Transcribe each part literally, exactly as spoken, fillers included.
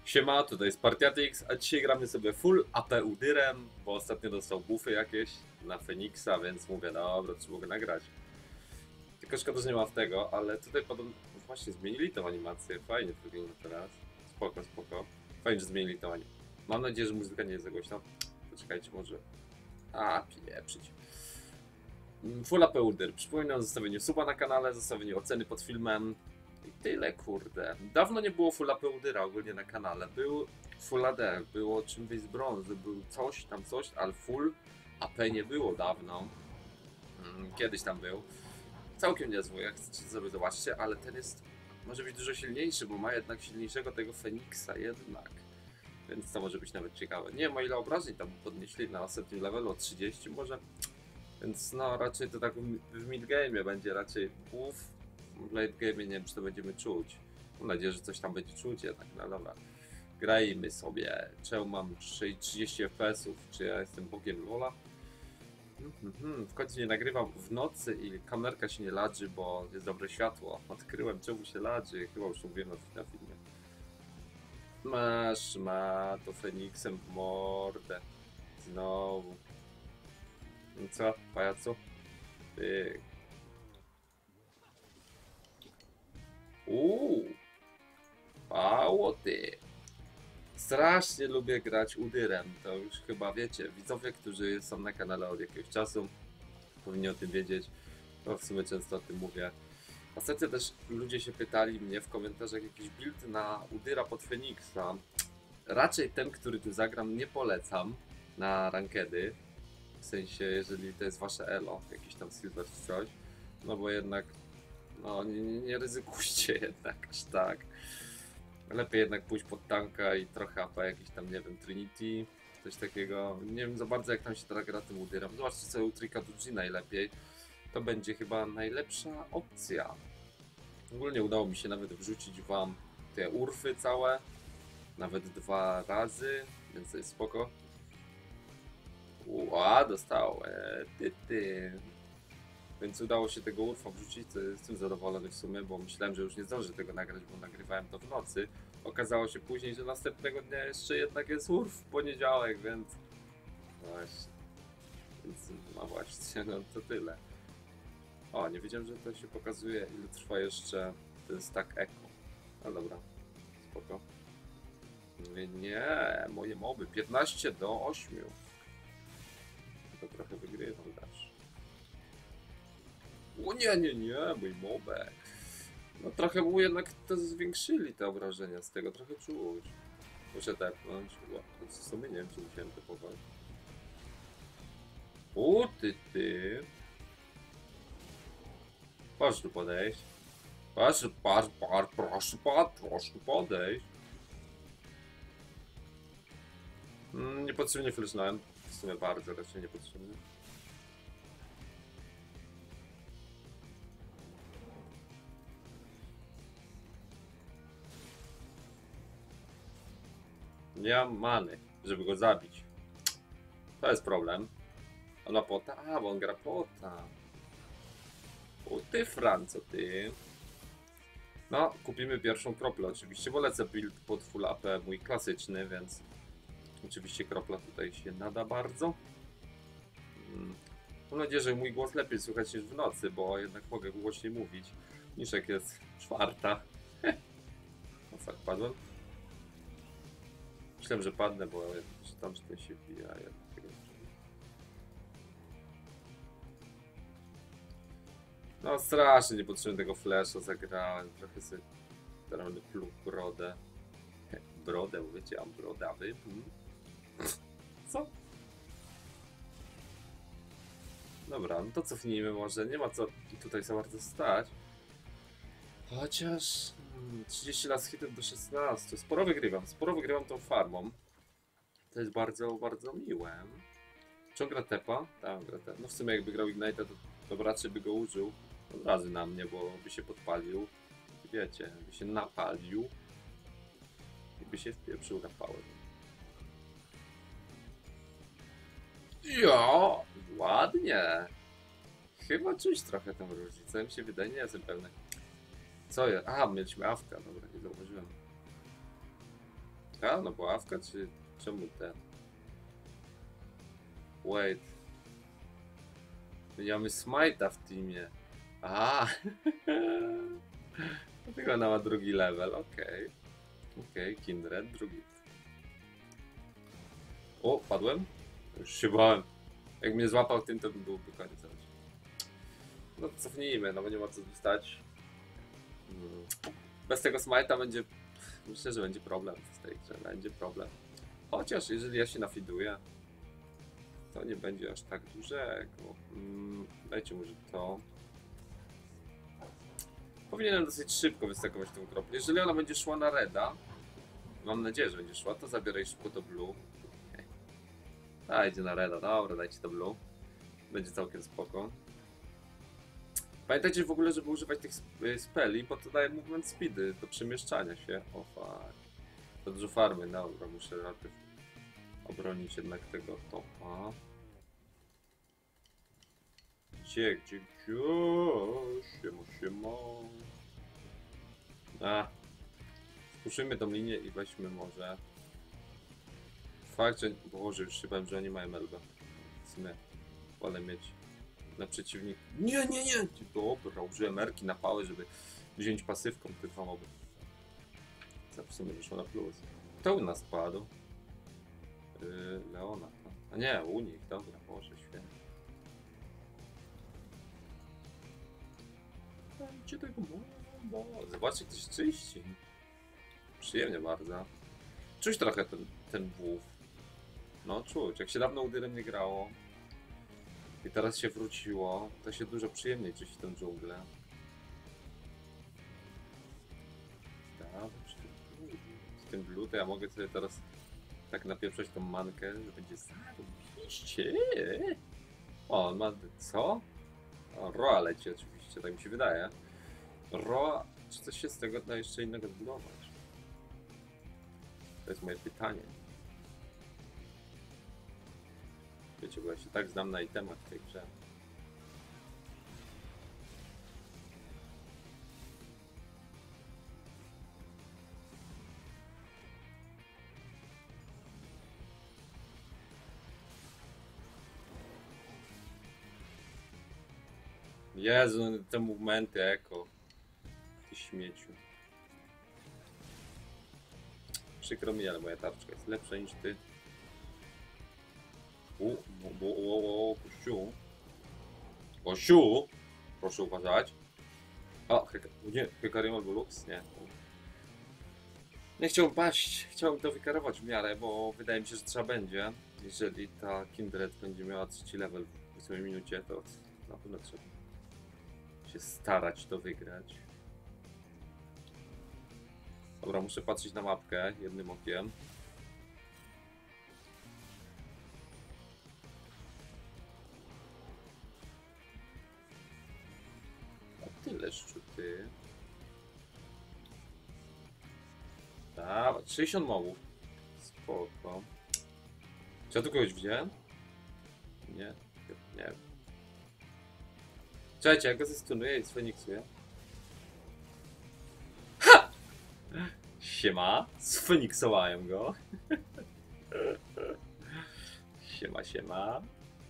Siema, tutaj jest Partiatix, a dzisiaj gramy sobie full A P Udyrem, bo ostatnio dostał buffy jakieś na Feniksa, więc mówię, dobra, trzeba go nagrać. Tylko szkoda, że nie ma w tego, ale tutaj podobno... Właśnie zmienili tą animację, fajnie to wygląda teraz. Spoko, spoko. Fajnie, że zmienili tą animację. Mam nadzieję, że muzyka nie jest za głośna. Poczekajcie, może... A, pieprzyć. Full A P Udyr. Przypominam o zostawieniu suba na kanale, zostawieniu oceny pod filmem. I tyle, kurde. Dawno nie było Full A P Udyra ogólnie na kanale. Był Full A D, było czym wyjść z brązu, był coś tam coś, ale Full A P nie było dawno. Kiedyś tam był. Całkiem niezły, jak chcecie sobie zobaczcie, ale ten jest może być dużo silniejszy, bo ma jednak silniejszego tego Feniksa jednak. Więc to może być nawet ciekawe. Nie wiem, o ile obrażeń tam podnieśli na ostatnim levelu, o trzydzieści może. Więc no raczej to tak w midgame'ie będzie raczej buff. W late game nie wiem, czy to będziemy czuć. Mam nadzieję, że coś tam będzie czuć jednak, no dobra. Grajmy sobie. Czemu mam trzydzieści F P S ów? Czy ja jestem bogiem Lola? W końcu nie nagrywam w nocy i kamerka się nie ladży, bo jest dobre światło. Odkryłem, czemu się ladży. Chyba już mówiłem na filmie. Masz, ma to Feniksem w mordę. Znowu. No co, pajacu? Ty. Uuu. Mało ty. Strasznie lubię grać Udyrem, to już chyba wiecie. Widzowie, którzy są na kanale od jakiegoś czasu, powinni o tym wiedzieć. No w sumie często o tym mówię. Ostatnio też ludzie się pytali mnie w komentarzach jakiś build na Udyra pod Feniksa. Raczej ten, który tu zagram, nie polecam na rankedy. W sensie, jeżeli to jest wasze elo, jakiś tam silver czy coś. No bo jednak, no nie, nie ryzykujcie jednak aż tak. Lepiej jednak pójść pod tanka i trochę A P, jakiś tam, nie wiem, Trinity, coś takiego. Nie wiem za bardzo, jak tam się teraz gra tym Udyrem. Zobaczcie sobie u Trika Duji najlepiej. To będzie chyba najlepsza opcja. Ogólnie udało mi się nawet wrzucić wam te urfy całe. Nawet dwa razy, więc to jest spoko. Ła, dostał. E, ty, ty. Więc udało się tego urfa wrzucić, to jestem zadowolony w sumie, bo myślałem, że już nie zdążę tego nagrać, bo nagrywałem to w nocy. Okazało się później, że następnego dnia jeszcze jednak jest urf w poniedziałek, więc... Właśnie. Więc no właśnie, no to tyle. O, nie wiedziałem, że to się pokazuje, ile trwa jeszcze ten stack echo. No dobra, spoko. Nie, nie, moje moby, piętnaście do ośmiu. To trochę wygrywam też. O nie, nie, nie, mój mobek. No trochę mu jednak to zwiększyli te obrażenia z tego, trochę czuć. Muszę tepnąć, w sumie nie wiem, czy musiałem tepować. O ty, ty. Proszę tu podejść. Proszę, par, par, proszę, par, proszę tu podejść. Mm, niepotrzebnie flashnąłem. W sumie bardzo raczej niepotrzebnie. Nie mam many, żeby go zabić. To jest problem. On ma pota? A, bo on gra pota. O ty, Franco, ty. No, kupimy pierwszą kroplę oczywiście, bo lecę build pod full A P, mój klasyczny, więc oczywiście kropla tutaj się nada bardzo. Hmm. Mam nadzieję, że mój głos lepiej słychać niż w nocy, bo jednak mogę głośniej mówić niż jak jest czwarta. No tak, padłem. Myślałem, że padnę, bo tam że ten się wbija. No strasznie niepotrzebnie tego flasha zagrałem. Trochę sobie teraz będę pluł brodę. Brodę, wiecie, mam brodawy. Hmm. Co? Dobra, no to cofnijmy może. Nie ma co tutaj za bardzo stać. Chociaż hmm, trzydzieści lat hitów do szesnastu. Sporo wygrywam, sporo wygrywam tą farmą. To jest bardzo, bardzo miłe. Czy on gra tepa? Tak, gra tepa. No w sumie jakby grał Ignite'a, to, to raczej by go użył od razu na mnie, bo by się podpalił. I wiecie, by się napalił. I by się wpieprzył rapałem. Ja, ładnie. Chyba czuć trochę tą różnicę, mi się wydaje, nie jestem pewny. Co jest? Aha, mieliśmy awka, dobra, nie zauważyłem. A, no bo awka, czy czemu ten? Wait. My mamy Smite'a w teamie. A, dlatego ona ma drugi level, okej. Okay. Okej, okay. Kindred, drugi. O, padłem? Już się bałem. Jak mnie złapał tym, to by byłby koniec. No cofnijmy, no bo nie ma co stać. Bez tego Smite'a będzie... Myślę, że będzie problem w tej grze, będzie problem. Chociaż jeżeli ja się nafiduję, to nie będzie aż tak dużego. Hmm, dajcie może to. Powinienem dosyć szybko wystakować tą kroplę. Jeżeli ona będzie szła na reda, mam nadzieję, że będzie szła, to zabieraj szybko to blue. A, idzie na reda, dobra, dajcie to blue. Będzie całkiem spoko. Pamiętajcie w ogóle, żeby używać tych speli, bo to daje movement speedy do przemieszczania się. O fuck. To dużo farmy, dobra, muszę raczej obronić jednak tego topa. Gdzie, gdzie, gdzie? Siema, siema. A. Spuszymy tą linię i weźmy może. Fakt, że... Boże, już się bałem, że oni mają elbę. W sumie wolę mieć na przeciwnik. Nie, nie, nie! Dobra, użyłem erki na pałę, żeby wziąć pasywką tych dwa moby. Co w sumie wyszło na plus. Kto u nas padł? Yy, Leona. A nie, u nich, dobra, Boże, świetnie. Dajcie tego moba. Zobaczcie, ktoś czyści. Przyjemnie bardzo. Czuć trochę ten, ten włów. No czuć, jak się dawno udyrem nie grało i teraz się wróciło, to się dużo przyjemniej czyści tę dżunglę. Z tym blue to ja mogę sobie teraz tak napieprzać tą mankę, że będzie zarobiście. O, on ma... co? O, Roa leci oczywiście, tak mi się wydaje. Roa, czy coś się z tego da jeszcze innego zbudować? To jest moje pytanie. Wiecie, bo ja się tak znam na itemach w tej grze. Jezu, te movementy eko. Ty śmieciu. Przykro mi, ale moja tarczka jest lepsza niż ty. U, o, o, o, kościół. Kościół! Proszę uważać. O, heka, nie, Hekarium albo Lux? Nie. Nie chciałbym paść, chciałbym to wykarować w miarę, bo wydaje mi się, że trzeba będzie. Jeżeli ta Kindred będzie miała trzeci level w ósmej minucie, to na pewno trzeba się starać to wygrać. Dobra, muszę patrzeć na mapkę jednym okiem. A tyle szczyty. Dawaj, sześćdziesiąt mobów. Spoko. Czy ja tu kogoś widziałem? Nie, nie wiem. Czekajcie, jak go zestunuję i sfeniksuję. Ha! Siema, sfeniksowałem go. Siema, siema.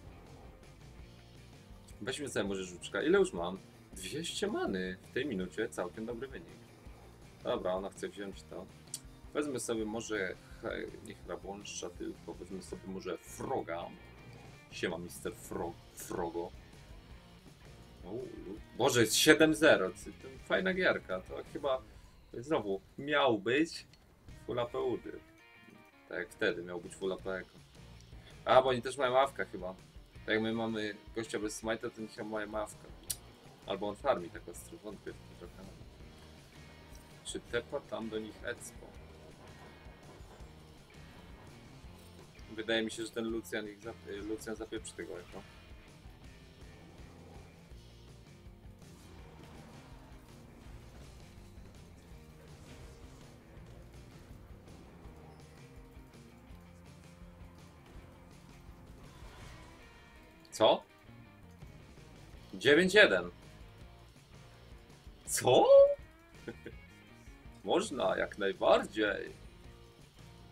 Weźmy sobie może żuczka. Ile już mam? dwieście many w tej minucie, całkiem dobry wynik. Dobra, ona chce wziąć to. Wezmę sobie może, nie hrabąszcza, tylko wezmę sobie może Froga. Siema, mister Frog, Frogo. O, Boże, jest siedem zero, fajna gierka, to chyba znowu miał być full A P udy. Tak jak wtedy miał być full A P. A, bo oni też mają awka chyba. Tak jak my mamy gościa bez smite'a, to oni chyba mają awka. Albo on farmi tak ostro, wątpię trochę. Czy tepa tam do nich expo? Wydaje mi się, że ten Lucian ich zapie Lucian zapieprzy tego eko. Co? dziewięć jeden. Co? Można, jak najbardziej.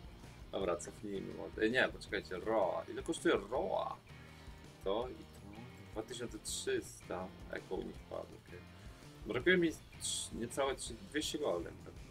Dobra, cofnijmy. Ej, nie, poczekajcie, Roa. Ile kosztuje Roa? To i to. dwa tysiące trzysta. Eko nie wpadł, okej. Okay. Brakuje mi niecałe dwieście golden.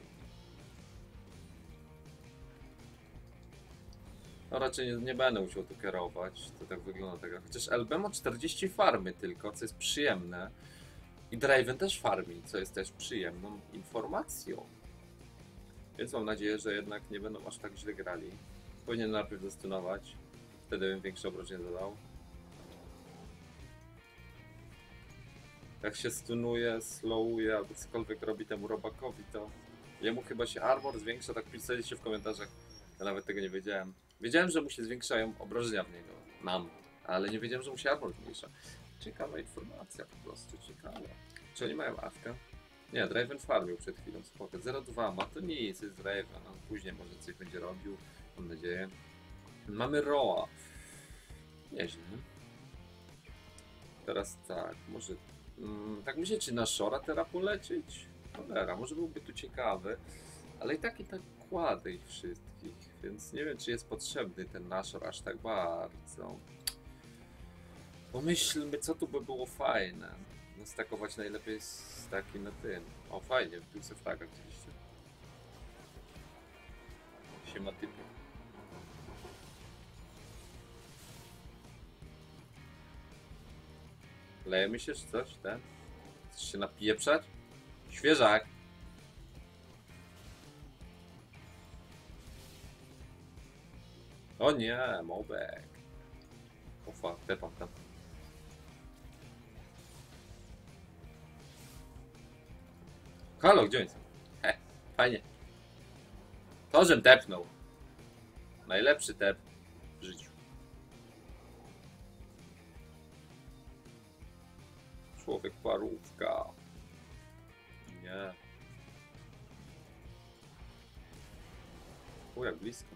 No raczej nie, nie będę musiał tu kierować, to tak wygląda tego. Chociaż L B ma czterdzieści farmy tylko, co jest przyjemne. I Draven też farmi, co jest też przyjemną informacją. Więc mam nadzieję, że jednak nie będą aż tak źle grali. Powinien najpierw zastunować, wtedy bym większe obrażenie zadał. Jak się stunuje, slowuje albo cokolwiek robi temu robakowi, to jemu chyba się armor zwiększa, tak pisaliście w komentarzach. Ja nawet tego nie wiedziałem. Wiedziałem, że mu się zwiększają obrażenia w niego. Mam. Ale nie wiedziałem, że mu się armor zmniejsza. Ciekawa informacja po prostu, ciekawa. Czy oni mają awkę? Nie, Draven farmił przed chwilą, spoko. zero dwa ma, to nic, jest Draven. No, później może coś będzie robił, mam nadzieję. Mamy Roa. Nieźle. Teraz tak, może... Mm, tak myślę, czy na Shora teraz polecieć? Cholera, może byłby tu ciekawy. Ale i tak i tak kładę ich wszystkich, więc nie wiem, czy jest potrzebny ten Nashor aż tak bardzo. Pomyślmy, co tu by było fajne. Nastakować najlepiej z takim na tym. O, fajnie, tu se flaga oczywiście. Siema typy. Lejemy się, czy coś? Ten? Chcesz się napieprzać? Świeżak! O nie, mobek. O fuck, tepam tam. Halo, gdzie oni są? He, fajnie. To, żem tepnął. Najlepszy tep w życiu. Człowiek parówka. Nie. O, jak blisko.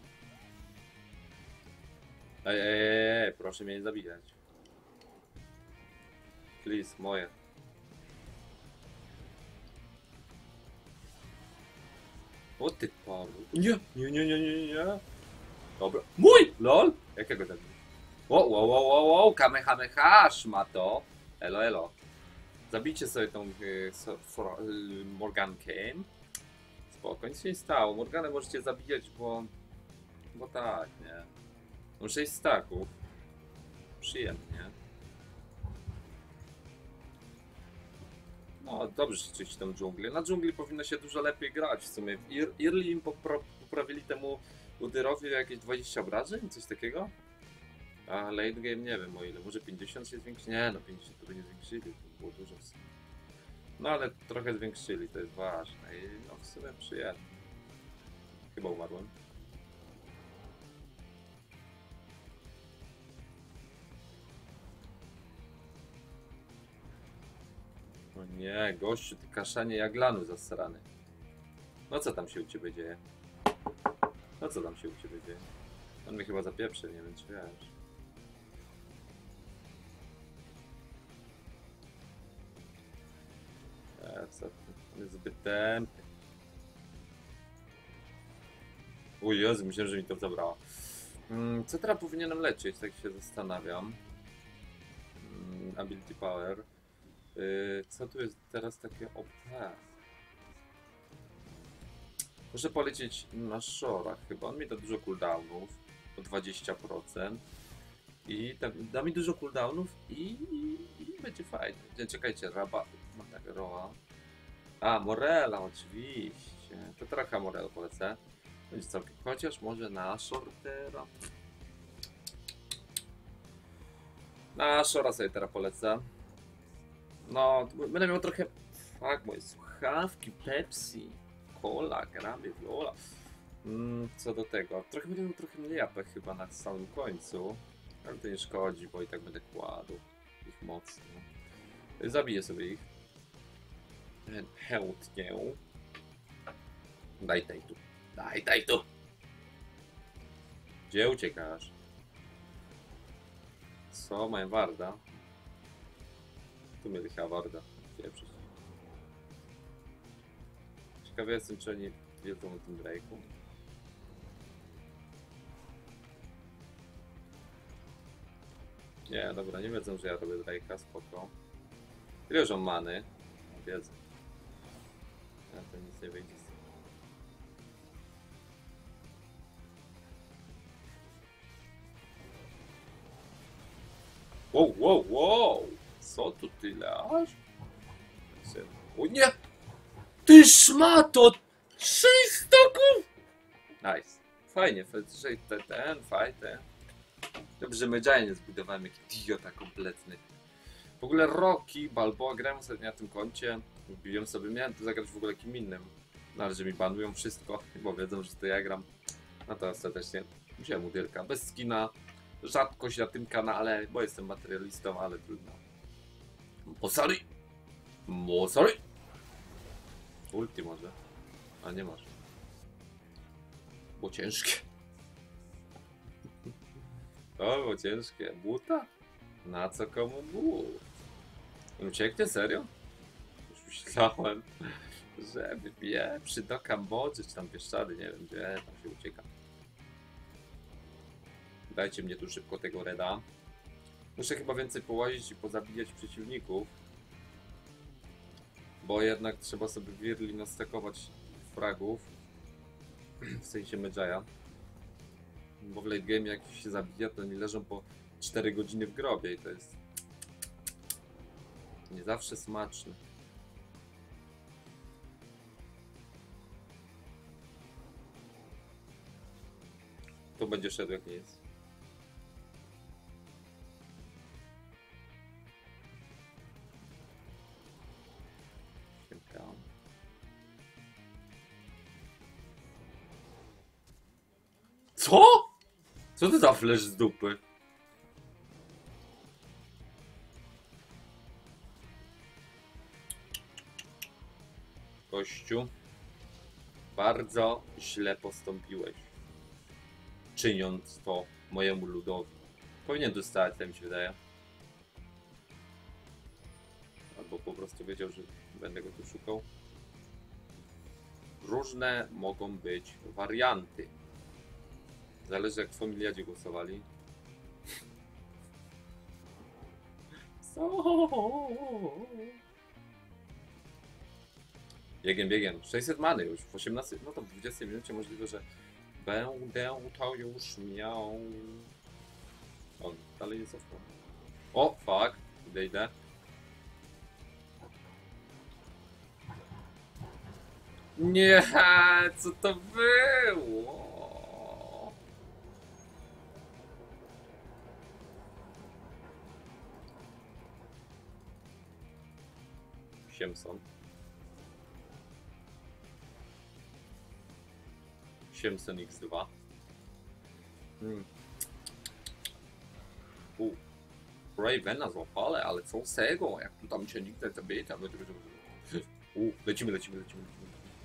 Ej, ej, ej, ej, proszę mnie nie zabijać. Please, moje. O ty paru. Nie, nie, nie, nie, nie, nie. Dobra. Mój! Lol! Jakiego zabiję? Wow, wow, wow, wow, wow, kamehameha, szmato. Elo, elo. Zabijcie sobie tą y, so, for, y, Morgankę. Spoko, nic się nie stało. Morganę możecie zabijać, bo... Bo tak, nie? Mam sześć staków. Przyjemnie. No, dobrze czyść tą dżunglię. Na dżungli powinno się dużo lepiej grać w sumie. W Ir Irli im poprawili temu Udyrowi jakieś dwadzieścia obrażeń? Coś takiego? A late game nie wiem o ile. Może pięćdziesiąt się zwiększyli? Nie, no pięćdziesiąt to by nie zwiększyli. To było dużo w sumie. No ale trochę zwiększyli, to jest ważne. I no w sumie przyjemnie. Chyba umarłem. O nie, gościu, ty kaszanie jaglanu zasrany. No co tam się u ciebie dzieje? No co tam się u ciebie dzieje? On mnie chyba zapieprzy, nie wiem czy wiesz. E, co ty? On jest zbyt tępy. O Jezu, myślałem, że mi to zabrało. Hmm, co teraz powinienem lecieć? Tak się zastanawiam. Hmm, ability power. Yy, co tu jest teraz takie O P? Muszę polecieć na Shora chyba. On mi da dużo cooldownów. O dwadzieścia procent. I da, da mi dużo cooldownów i, i, i będzie fajnie. Czekajcie, Raba. Mam tak, Roa. A, Morela oczywiście. To trochę Morel polecę. Będzie całkiem. Chociaż może na Shortera. Na Shora sobie teraz polecę. No, będę miał trochę... Fuck, moje słuchawki, Pepsi, Cola, gramy w Lola. Mm, co do tego, trochę będę miał trochę mniej A P chyba na samym końcu. Ale to nie szkodzi, bo i tak będę kładł ich mocno. Zabiję sobie ich. Chętnie. Daj, daj tu. Daj, daj tu. Gdzie uciekasz? Co? Mają Warda? Tu mieli chyba Warda. Pieprzyć. Ciekawy jestem, czy oni wiedzą o tym Drake'u. Nie, dobra, nie wiedzą, że ja robię Drake'a, spoko. Ile już mam many? Wiedzę. Ja to nic nie wyjdzie z tego. Wow, wow, wow! Co tu tyle aż? O nie! Ty szmato! Sześć stoków! Nice. Fajnie, że ten, ten, fajnie. Dobrze, że Medjaya nie zbudowałem, jak idiota kompletny. W ogóle Rocky Balboa grałem ostatnio na tym koncie. Wbiłem sobie, miałem tu zagrać w ogóle kim innym. No ale że mi banują wszystko, bo wiedzą, że to ja gram. No to ostatecznie wziąłem udzielka bez skina. Rzadkość na tym kanale, bo jestem materialistą, ale trudno. Mosari! Mosari! Ulti może. A nie masz. Było ciężkie. To było ciężkie. Buta? Na co komu but? Ucieknie? Serio? Już myślałem, że wypieprzy do Kambodży, czy tam Bieszczady, nie wiem gdzie, tam się ucieka. Dajcie mnie tu szybko tego reda. Muszę chyba więcej połazić i pozabijać przeciwników. Bo jednak trzeba sobie wirli nastakować fragów. W sensie Medjaya. Bo w late game jak się zabija, to oni leżą po cztery godziny w grobie i to jest nie zawsze smaczne. Tu będzie szedł jak nie jest. Co? Co to za flash z dupy? Kościu, bardzo źle postąpiłeś, czyniąc to mojemu ludowi. Powinien dostać, tak mi się wydaje. Albo po prostu wiedział, że będę go tu szukał. Różne mogą być warianty. Zależy jak w familiadzie głosowali. Biegiem, biegiem. sześćset many już w osiemnastej, no to w dwudziestej minucie możliwe, że będę to już miał. On dalej jest cofnął. O, fuck. Idę, idę. Nie, co to było? Siemson. Siemson iks dwa. Hmm. U. Ravena złapali, ale co z tego? Jak tu tam się nikt nie zabije, tam... U, lecimy, lecimy, lecimy, lecimy.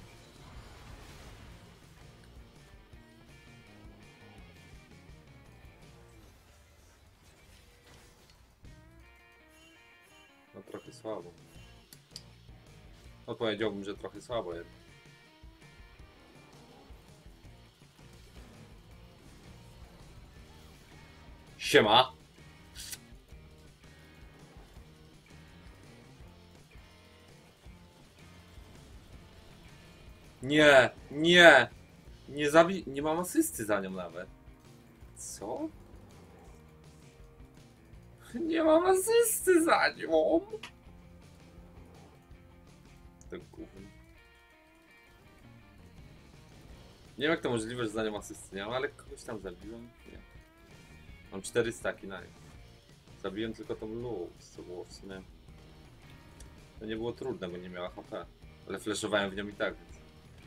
No trochę słabo. No powiedziałbym, że trochę słabo jest. Siema! Nie, nie! Nie zabi... nie mam asysty za nią nawet. Co? Nie mam asysty za nią! To gówno. Nie wiem jak to możliwe, że za nią asysty nie mam, ale kogoś tam zabiłem. Nie. Mam cztery staki na nią. Zabiłem tylko tą Lux, co było w sumie... To nie było trudne, bo nie miała H P. Ale flashowałem w nią i tak, więc...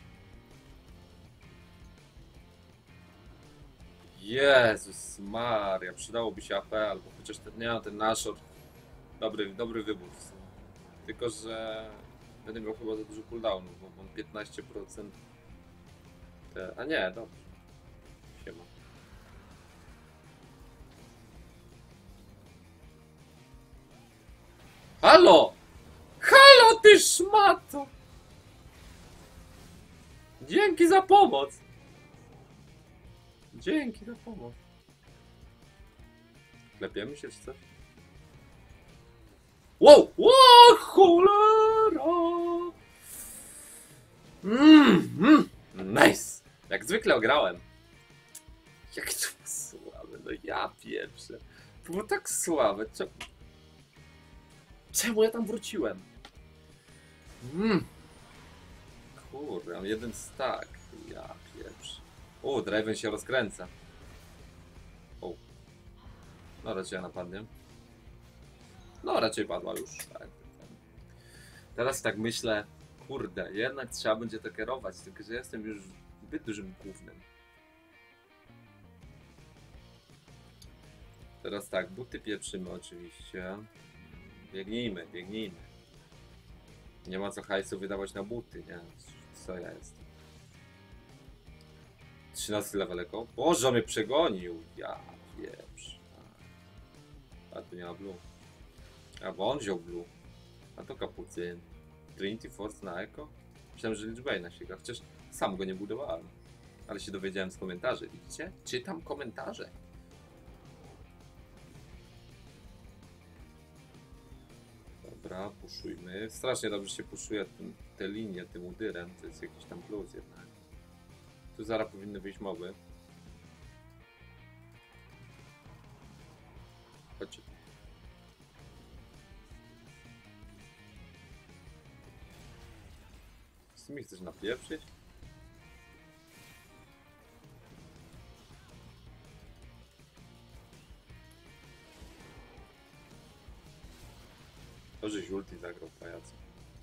Jezus Maria, przydałoby się A P albo chociaż ten, nie, ten Nashor. Dobry, dobry wybór w sumie. Tylko, że będę miał chyba za dużo cooldownu, bo mam piętnaście procent. Te... A nie, dobrze. Siema. Halo! Halo ty szmato! Dzięki za pomoc! Dzięki za pomoc. Klepiemy się czy coś? Wow! Wow! Cholera! Mm, mm, nice! Jak zwykle ograłem. Jak to było słabe, no ja pieprzę. To było tak słabe. Czemu, Czemu ja tam wróciłem? Mm. Kurde, mam jeden stack. Ja pieprzę. O, Draven się rozkręca. O. No raczej ja napadnie. No raczej padła już. Tak. Teraz tak myślę, kurde, jednak trzeba będzie to kierować, tylko że jestem już zbyt dużym gównem. Teraz tak, buty pieprzymy oczywiście. Biegnijmy, biegnijmy. Nie ma co hajsu wydawać na buty, nie? Co ja jestem? trzynasty leveleko? Boże, on mnie przegonił! Ja pieprz. A tu nie ma blue. A bo on wziął blue. A to kapucyn. Trinity Force na Echo? Myślałem, że Lichbane'a się gra, chociaż sam go nie budowałem. Ale się dowiedziałem z komentarzy. Widzicie? Czytam komentarze. Dobra, puszujmy. Strasznie dobrze się puszuje ten, te linie tym udyrem. To jest jakiś tam plus jednak. Tu zaraz powinny wyjść moby. Chodźcie. Z tymi chcesz napieprzyć? To, żeś ulti zagrał pajacu.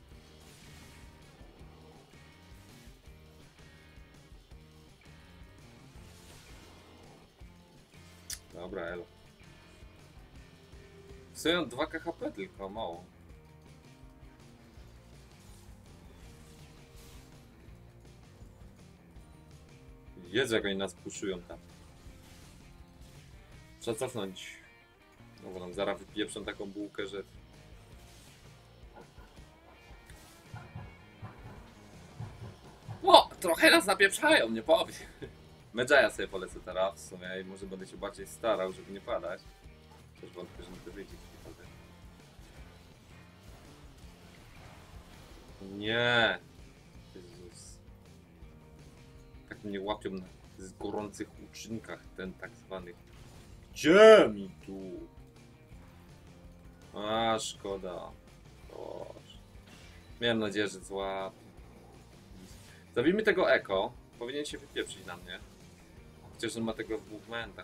Dobra, elo. Stoją dwa K H P tylko, mało. Jezu, jak oni nas puszują tam. Trzeba cofnąć. No bo nam zaraz wypieprzą taką bułkę, że... O, trochę nas napieprzają, nie powiem. Medjaya sobie polecę teraz w sumie i może będę się bardziej starał, żeby nie padać. Też wątpię, że mi to wyjdzie. Nie. Jezus. Tak mnie łapią na gorących uczynkach, ten tak zwany. Gdzie mi tu? A, szkoda. Boże. Miałem nadzieję, że zła. Zabijmy tego Echo. Powinien się wypieprzyć na mnie. Chociaż on ma tego w dwóch momentach.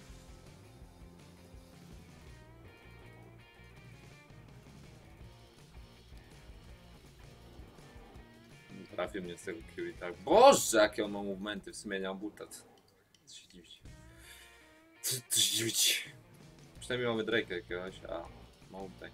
Trafił mnie z tego Q i tak. Boże, jakie on ma movementy, w sumie nie mam buta. Co się dziwić? Co się dziwić? Przynajmniej mamy Drake'a jakiegoś, a mało tutaj.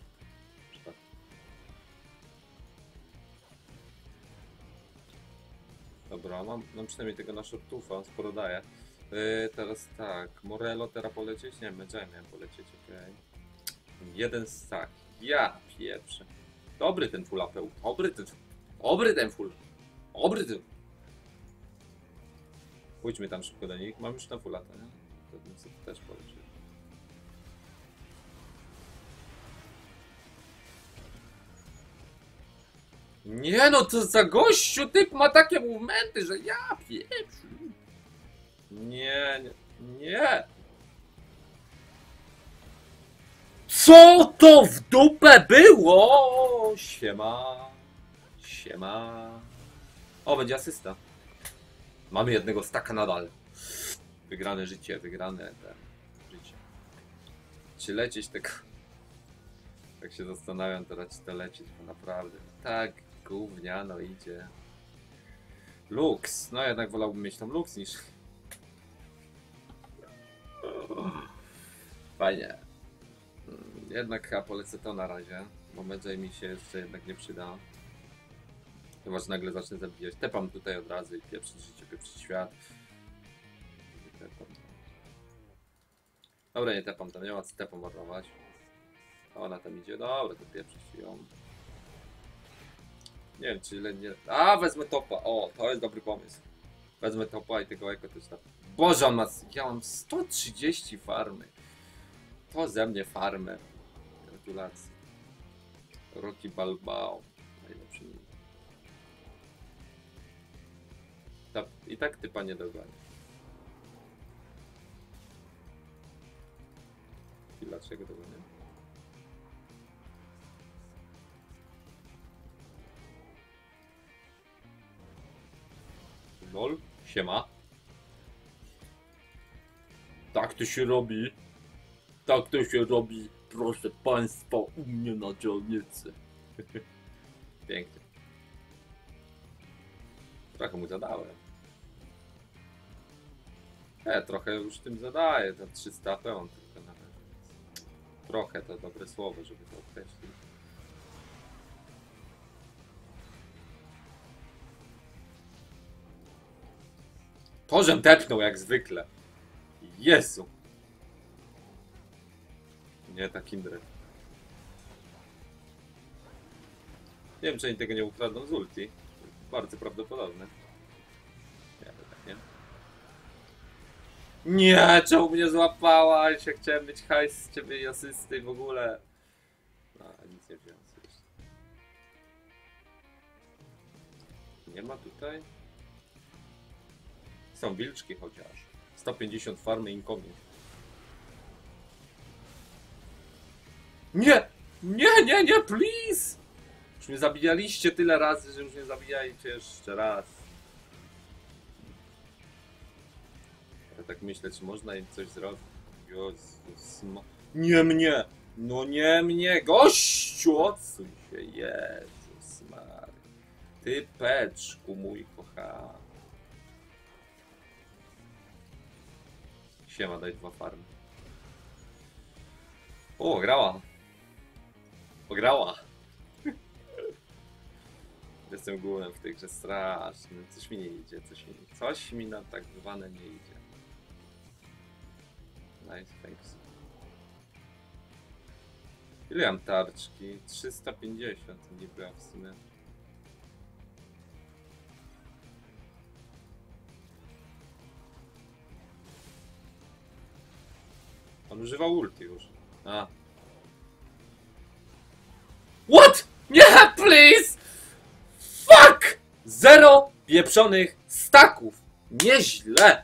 Dobra, mam, mam przynajmniej tego na shortufa, sporo daje. Yy, teraz tak, Morello teraz polecieć? Nie, Medjay miałem polecieć, okej. Okay. Jeden stack. Ja pieprzę. Dobry ten full A P U, dobry ten, dobry ten full. Dobry ten. Pójdźmy tam szybko do nich, mam już na full A P, nie? To bym sobie też polecił. Nie no, to za gościu, typ ma takie momenty, że ja pieprzę. Nie, nie, nie. Co to w dupę było? Siema. Siema. O, będzie asysta. Mamy jednego staka nadal. Wygrane życie, wygrane te życie. Czy lecieć tego? Tak się zastanawiam teraz, czy to lecieć, bo naprawdę tak gówniano idzie. Lux, no jednak wolałbym mieć tam Lux niż... Fajnie. Jednak chyba polecę to na razie, bo Medjay mi się jeszcze jednak nie przyda. Chyba, że nagle zacznę zabijać. Tepam tutaj od razu i pieprzyć życie, pieprzyć świat. Tepam. Dobra, nie tepam, tam nie ma co tepam marnować. Ona tam idzie, dobra, to pieprzyć ją. Nie wiem, czy ile nie... A, wezmę topa, o, to jest dobry pomysł. Wezmę topa i tego Echo też tam. Boże, on ma... Ja mam sto trzydzieści farmy. To ze mnie farmer. Gratulacje. Rocky Balboa. Najlepszy ninja. Ta, I tak typa nie dogania. I dlaczego tego nie? Lol, siema. Tak to się robi. Tak to się robi, proszę państwa, u mnie na dzielnicy. Pięknie. Trochę mu zadałem. E, trochę już tym zadaję, to trzysta pełen tylko nawet. Trochę to dobre słowo, żeby to określić. To, żem tepnął jak zwykle. Jezu. Nie, ta Kindred. Nie wiem, czy oni tego nie ukradną z ulti. Bardzo prawdopodobne. Nie, tak nie. Nie, czemu mnie złapałaś? Ja chciałem mieć hajs z ciebie i asysty i w ogóle. No, nic nie wziąłem. Nie ma tutaj. Są wilczki chociaż. sto pięćdziesiąt farmy incoming. Nie! Nie, nie, nie, please! Już mnie zabijaliście tyle razy, że już mnie zabijajcie jeszcze raz. Ja tak myślę, czy można im coś zrobić. Jezus, nie mnie! No nie mnie! Gościu, odsuń się! Jezus Mary. Ty peczku mój kochany. Siema, daj dwa farmy. O, grała. Pograła. Jestem głównym w tej grze strasznym. Coś mi nie idzie, coś mi, coś mi na tak zwane nie idzie. Nice, thanks. Ile mam tarczki? trzysta pięćdziesiąt niby, a w sumie. On używał ulti już. A. What? Nie, please! Fuck! Zero pieprzonych staków. Nieźle.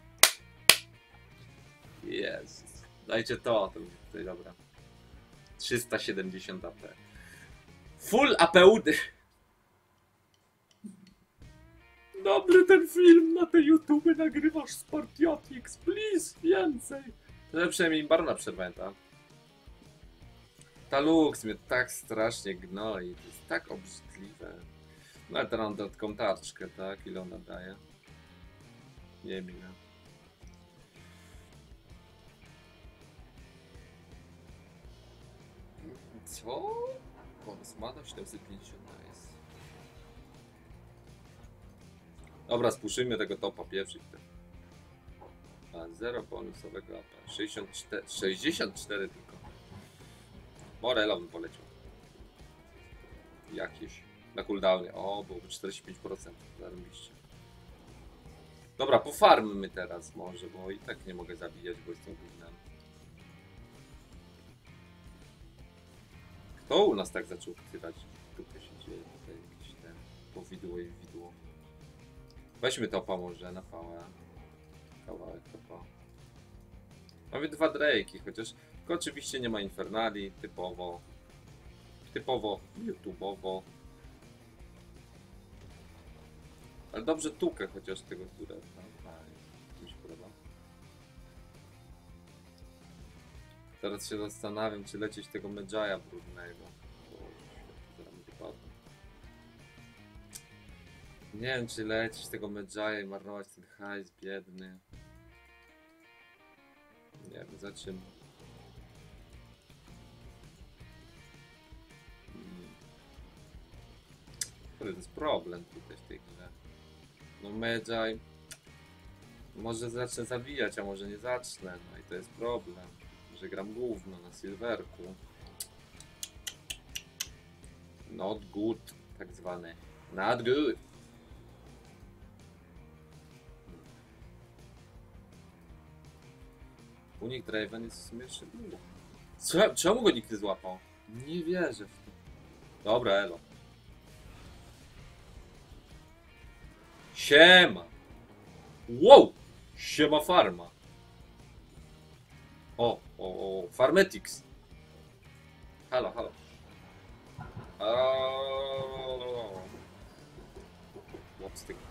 Jezus. Dajcie to, to tutaj dobra. trzysta siedemdziesiąt A P. Full A P U. Dobry ten film na tej YouTube nagrywasz Spartiatix, please, więcej. To przynajmniej Barona przepamięta. Ta Lux mnie tak strasznie gnoi, to jest tak obrzydliwe. No ale teraz mam dodatkową tarczkę, tak? Ile ona daje? Nie wiem ile. Co? Bonus mana siedemset pięćdziesiąt, nice. Dobra, spuszymy tego topa pierwszy. A, zero bonusowego A P. sześćdziesiąt cztery, sześćdziesiąt cztery tylko. Morela bym poleciał. Jakieś. Na cooldownie. O, byłoby czterdzieści pięć procent. Zarobiście. Dobra, pofarmmy teraz może, bo i tak nie mogę zabijać, bo jestem gównem. Kto u nas tak zaczął wtyrać? Tutaj się dzieje, tutaj jakieś ten powidło i widło. Weźmy topa może na pałę. Kawałek topa. Mamy dwa Drake'i, chociaż tylko oczywiście nie ma Infernali, typowo. Typowo YouTube'owo. Ale dobrze tukę chociaż tego, które tam mi się podoba. Teraz się zastanawiam, czy lecieć tego Medjaya brudnego. Zaraz mi wypadnie. Nie wiem, czy lecieć tego Medjaya i marnować ten hajs biedny. Nie wiem, za czym. Hmm. To jest problem tutaj w tej grze. No Medjay. Może zacznę zabijać, a może nie zacznę. No i to jest problem. Że gram gówno na silverku. Not good, tak zwane. Not good. Unik Draven jest w sumie szybki. Czemu go nikt nie złapał? Nie wierzę w to. Dobra, elo. Siema. Wow! Siema farma. O, o, o, Farmetix. Halo, halo. Halo. Łopstyk.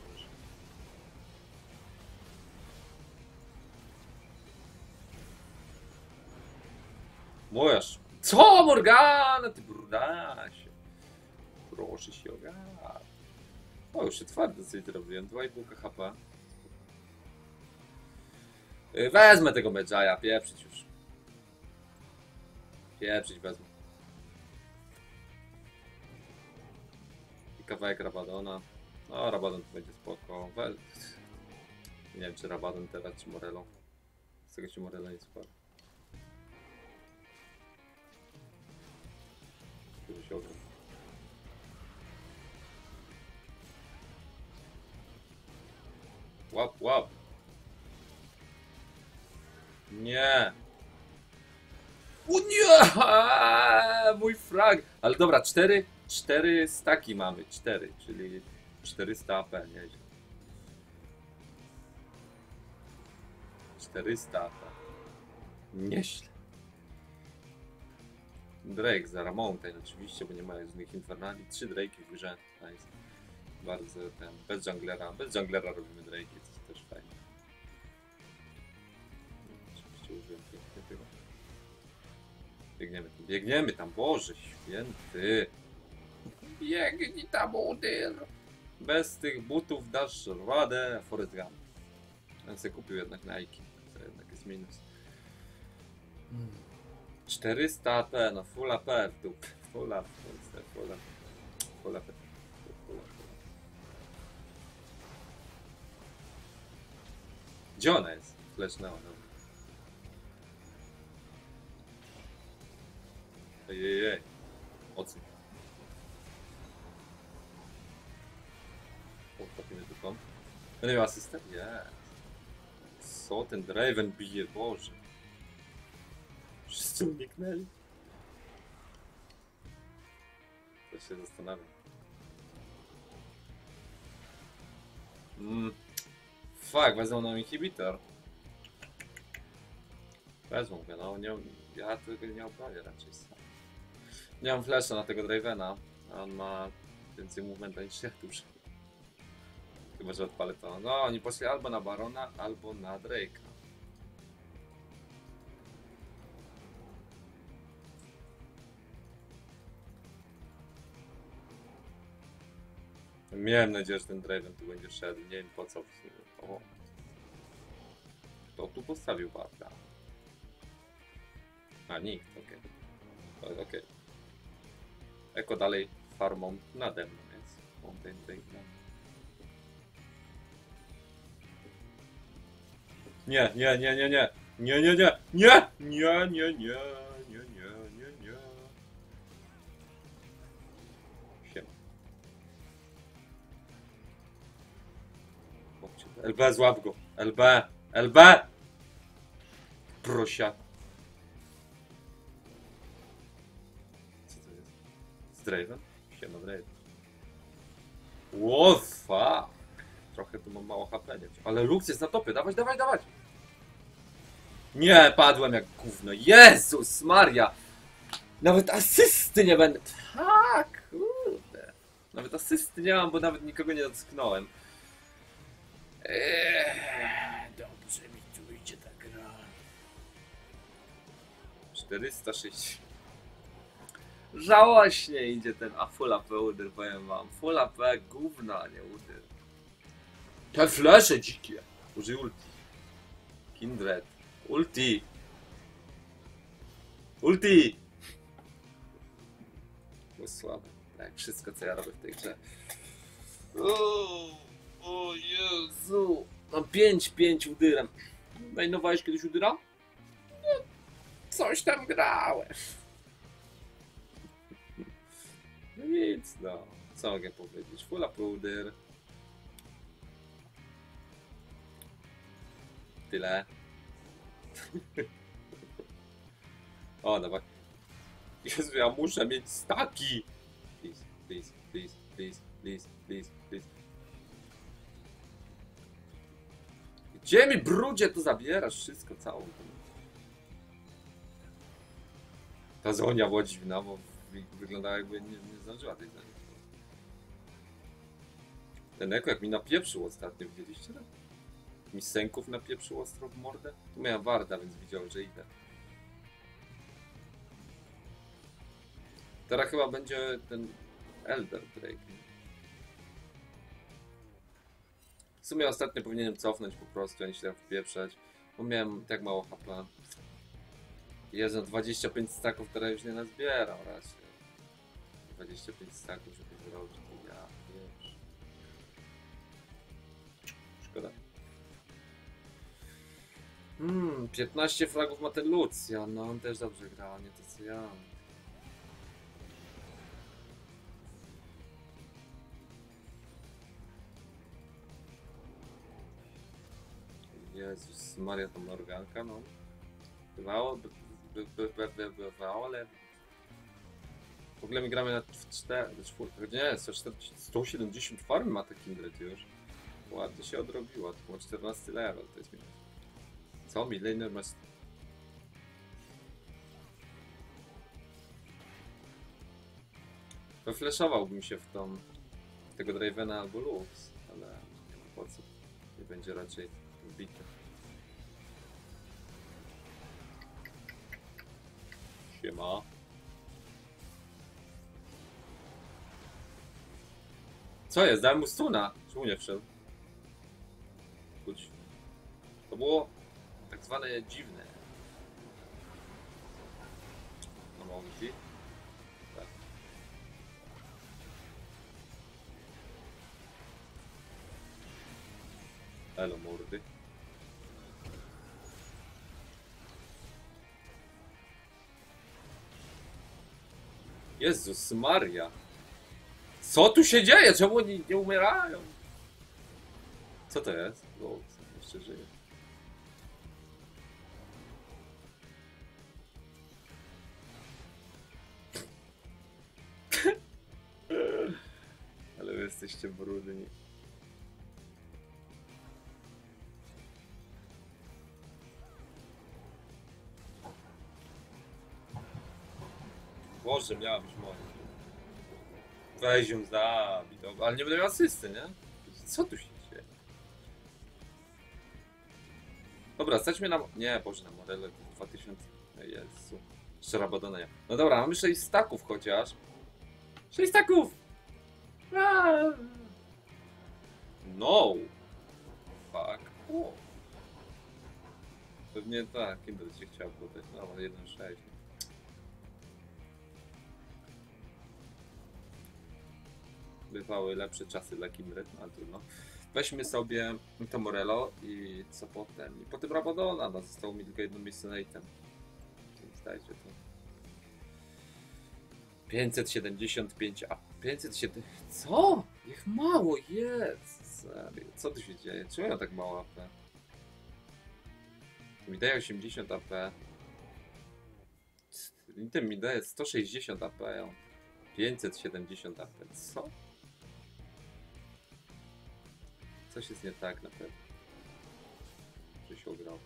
Możesz. Co, Morgana, ty brudasie. Proszę się ogarnąć. O, już się twardy coś zrobiłem. dwa i pół K H P. Wezmę tego Medjaya, pieprzyć już. Pieprzyć wezmę. I kawałek Rabadona. No, Rabadon to będzie spoko. We... Nie wiem, czy Rabadon teraz, czy Morello. Z tego ci Morello nie sporo. Który się ogra. Łap, łap. Nie. O nie! Mój frag. Ale dobra, cztery, cztery staki mamy. cztery, czyli czterysta A P, nieźle. czterysta A P. Nieźle. Drake za Mountain oczywiście, bo nie ma z nich infernali. Trzy Drake'i w grze. Nice. Bardzo ten. Bez junglera. Bez junglera robimy Drake'i, to jest też fajne. Oczywiście użyłem pięknie tego. Biegniemy tam. Biegniemy tam, Boże święty. Biegnij tam, udyr. Bez tych butów dasz radę. Forrest Gump. On sobie kupił jednak Nike. To jednak jest minus. czterysta A P, no full A P w dupę. Full A P, full A P. Full A P. Full A P. Gdzie ona jest? Flechnęła, no. Ej, ej, ej. Ocen. Popimy dupą. To nie ma asystent? Jest. Co ten Draven bije, Boże. Wszyscy uniknęli. To się zastanawiam. Mm. Fuck, wezmą nam inhibitor. Wezmą go, no nie, ja tego nie oprawię raczej sam. Nie mam flasha na tego Dravena, a on ma więcej movementa niż ja dużo. Chyba, że odpalę to. No, oni poszli albo na Barona, albo na Drake'a. Miałem nadzieję, że ten Draven tu będzie szedł. Nie wiem po co. O. Kto tu postawił warta? A nikt, okej. Okay. Okej. Okay. Eko dalej farmą nade mną, więc Mountain Drake. Nie, nie, nie, nie, nie. Nie, nie, nie. Nie! Nie, nie, nie. Nie, nie, nie, nie. Siema. L B, złap go. L B. L B! Prosia. Co to jest? Z Draven? Siema, Draven. What fuck? Trochę tu mam mało H P, nie? Ale Lux jest na topie, dawać, dawać, dawać! Nie, padłem jak gówno. Jezus Maria! Nawet asysty nie będę... Tak, kurde. Nawet asysty nie mam, bo nawet nikogo nie dotknąłem. Eee, dobrze mi tu idzie ta gra. czterysta sześć. Żałośnie idzie ten, a full A P udyr, powiem wam. Full A P gówna, a nie udyr. Te flesze dzikie. Użyj ulti. Kindred. Ulti. Ulti. Było słabe. Tak, wszystko co ja robię w tej grze. O, o Jezu. Mam pięć pięć udyrem. Najnowałeś kiedyś udyra? No, coś tam grałem. No nic, no. Co mogę powiedzieć? Full A P udyr. Tyle. O, dawaj. Jezu, ja muszę mieć staki. please, please, please, please, please, please. Gdzie mi brudzie tu zabierasz wszystko, całą? Ta Zonia była dziwna, bo wyglądała jakby nie, nie zdążyła tej Zoni. Ten Eko jak mi napieprzył ostatnio, widzieliście? Mi sęków napieprzył ostro w mordę. Tu miałem Warda, więc widział, że idę. Teraz chyba będzie ten Elder Drake. W sumie ostatnio powinienem cofnąć po prostu, a nie się tam wpieprzać, bo miałem tak mało H P. Jezu, dwadzieścia pięć staków teraz już nie nazbierał raczej. dwadzieścia pięć staków, żeby zrobić, to ja wiesz. Szkoda. Hmm, piętnaście fragów ma ten Lucian, no on też dobrze gra, nie to co ja. Jezus Maria, to Morganka, no. Bywało, by, by, by, by, by, bywało, ale... W ogóle my gramy na cztery, nie, sto siedemdziesiąt farm ma taki Kindred już. Ładnie się odrobiło, to było czternasty level, to jest minus. Co? Millennium masz... Wefleszowałbym się w tą... w tego Dravena albo Lux, ale nie wiem po co. Nie będzie raczej wbity. Siema. Co jest? Dałem mu stuna. Czemu nie wszedł? Chodź. To było tak zwane dziwne. No mogli? Tak. Elo mordy. Jezus Maria. Co tu się dzieje? Czemu oni nie umierają? Co to jest? O, jeszcze żyje. Ale wy jesteście brudni. Boże, miała być moja. Weź ją zabij, ale nie będę miał asysty, nie? Co tu się dzieje? Dobra, stać mnie na... Nie, Boże, na Morele dwa tysiące... Jezu. Jeszcze Rabadona nie. No dobra, mamy sześć staków chociaż. sześć staków! No! Fuck. O. Pewnie tak, Kindred się chciał podać. No, jeden sześć. Bywały lepsze czasy dla Kindred, ale trudno. Weźmy sobie to Morello i co potem? I potem Rabadona, no zostało mi tylko jedno miejsce na item. Więc dajcie to. pięćset siedemdziesiąt pięć, a pięćset siedem... Co? Jak mało jest! Serio, co tu się dzieje? Czemu ja tak mało A P? Mi daje osiemdziesiąt A P. Item mi daje sto sześćdziesiąt A P. pięćset siedemdziesiąt A P. Co? Coś jest nie tak na pewno. Że się ograło.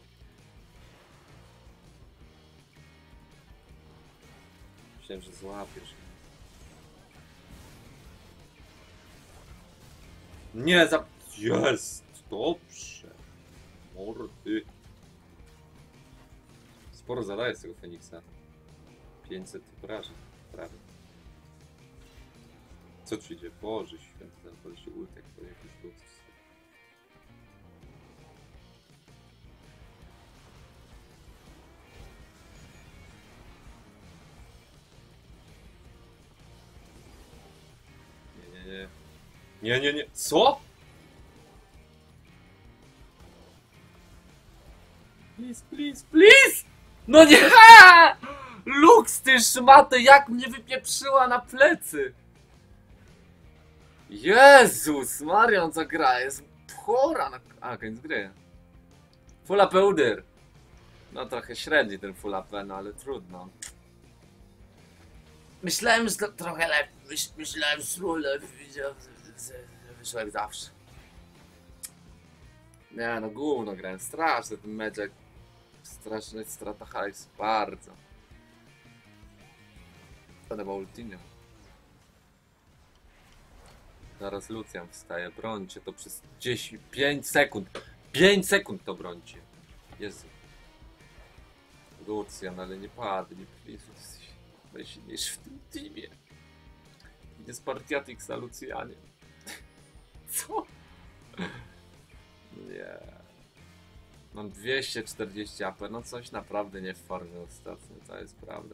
Myślałem, że złapiesz. Nie, za... Jest! Dobrze! Mordy! Sporo zadaje z tego Feniksa. pięćset obrażeń. Prawie. Co tu się dzieje? Boże święty, ten poleci ultek, to jakiś luks. Nie, nie, nie. Nie, nie, nie. Co? Please, please, please! No nie! Lux, ty szmato, jak mnie wypieprzyła na plecy! Jezus, Marion, co gra, jest chora na... A, koniec gry. Full A P Udyr. No trochę średni ten full A P, no ale trudno. Myślałem, że to trochę lepiej. Myśl, myślałem, że było lepiej. Widziałem, że wyszło jak zawsze. Nie no, gówno grałem. Straszny ten meczek. Straszny strata hajs. Bardzo. To chyba ultimie. Zaraz Lucjan wstaje. Brońcie to przez dziesięć, pięć sekund. pięć sekund to brońcie. Jezu. Lucjan, ale nie padli. Jesteś najsilniejszy w tym teamie. Jest Partiatix na Lucjanie. Co? Nie. Mam dwieście czterdzieści A P. No coś naprawdę nie w formie ostatnio. To jest prawda.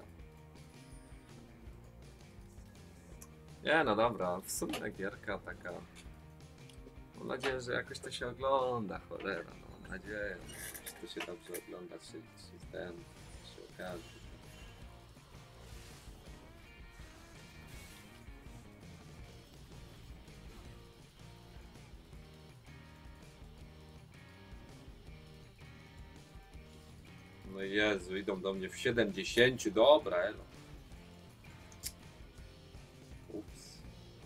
Nie no dobra. W sumie gierka taka. Mam nadzieję, że jakoś to się ogląda. Cholera. No, mam nadzieję, że to się dobrze ogląda. Czy, czy ten się okaże. No Jezu, idą do mnie w siedemdziesięciu, dobra, elo. Ups.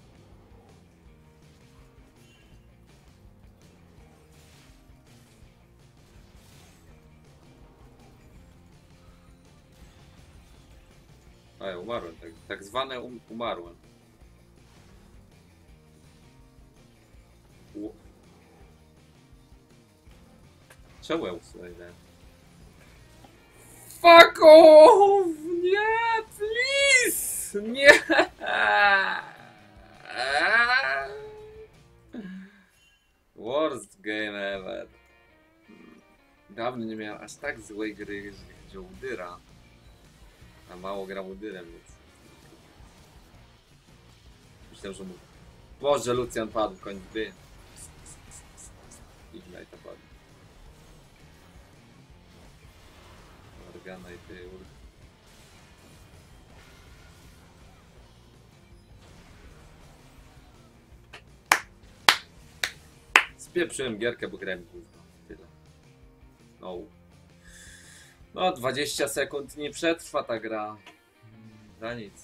A ja umarłem, tak, tak zwane um, umarłem. U... Czemu ja usunąłem? Fuck off! Nie, please! Nie! Worst game ever. Dawno nie miałem aż tak złej gry, jeżeli chodzi o Udyra. A mało gram Udyrem, więc... Myślałem, że mu... Boże, Lucjan padł, koń by. Ignite padł. Morgana i ty ur... Spieprzyłem gierkę, bo grałem gówno. Tyle. No. No, dwadzieścia sekund nie przetrwa ta gra. Za nic.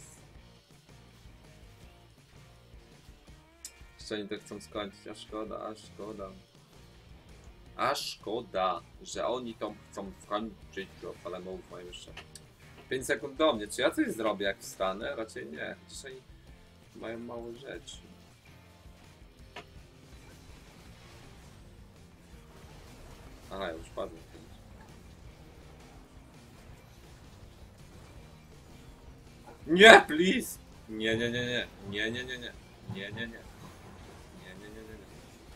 Jeszcze oni to chcą skończyć, a szkoda, a szkoda. A szkoda, że oni to chcą skończyć, ale mów mają jeszcze pięć sekund do mnie. Czy ja coś zrobię jak wstanę? Raczej nie. Dzisiaj mają mało rzeczy. Aha, ja już padłem. Nie, please! Nie, nie, nie, nie. Nie, nie, nie, nie. Nie, nie, nie. Nie, nie, nie, nie, nie.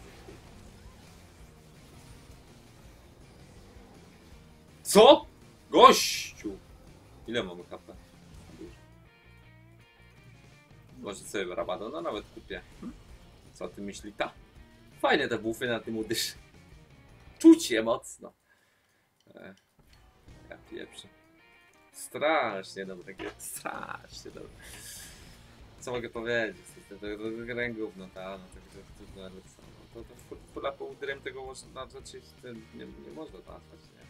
Co? Gościu! Ile mamy H P? Może sobie Rabadona nawet kupię. Co ty myśli? Ta? Fajne te bufy na tym udysz. Czuć je mocno. E, ja pieprzę. Strasznie dobre gier. Strasznie dobre. Co mogę powiedzieć? To, to, to, to kręgów, no ta, no także to, to, to, to, to fulla po udrem tego można zacząć, nie, nie można nazwać, nie?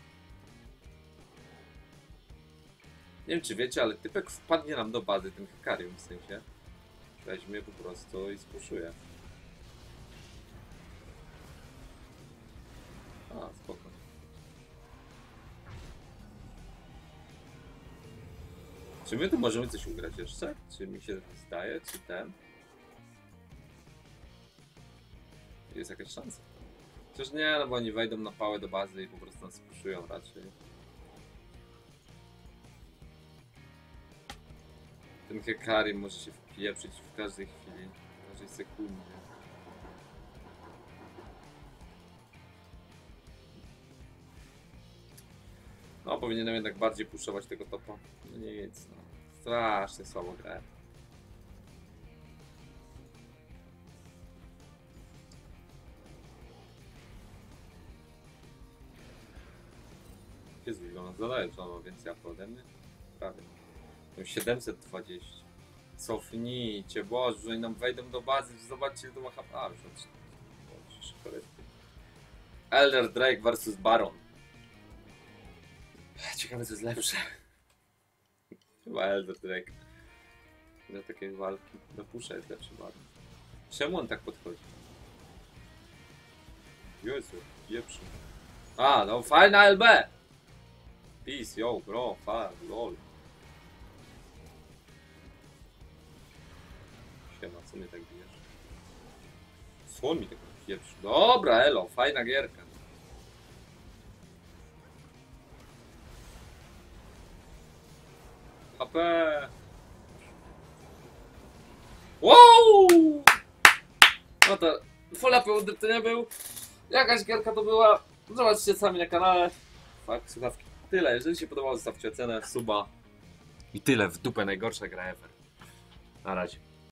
Nie wiem czy wiecie, ale typek wpadnie nam do bazy, ten Hekarium w sensie. Weźmie po prostu i spuszuje. A, spoko. Czy my tu możemy coś ugrać jeszcze? Czy mi się zdaje, czy ten? Jest jakaś szansa. Chociaż nie, no bo oni wejdą na pałę do bazy i po prostu nas spuszują raczej. Ten Hekari może się wpieprzyć w każdej chwili, w każdej sekundzie. No, powinienem jednak bardziej puszować tego topa. No nic, no. Strasznie słabo grałem. Jest wygląda, zadaję, że on ma więcej apy ode mnie. Prawie. Mam siedemset dwadzieścia. Cofnijcie, Boże, że oni nam wejdą do bazy, zobaczcie, ile to ma H P. A, już od... Elder Drake versus Baron. Ciekawe, co jest lepsze. Chyba Elder Drake. do takiej walki. Do pusza jest lepszy bardzo. Czemu on tak podchodzi? Jezu, pieprzy. A, no fajna L B! Peace, yo, bro, fire, lol. Siema, co mnie tak bijesz? Co on mi tak pieprzy? Dobra, elo, fajna gierka. H P. Wow! No to full A P U to nie był. Jakaś gierka to była. Zobaczcie sami na kanale. Fak, słuchawki. Tyle. Jeżeli się podobało, zostawcie ocenę, suba. I tyle. W dupę najgorsza gra ever. Na razie.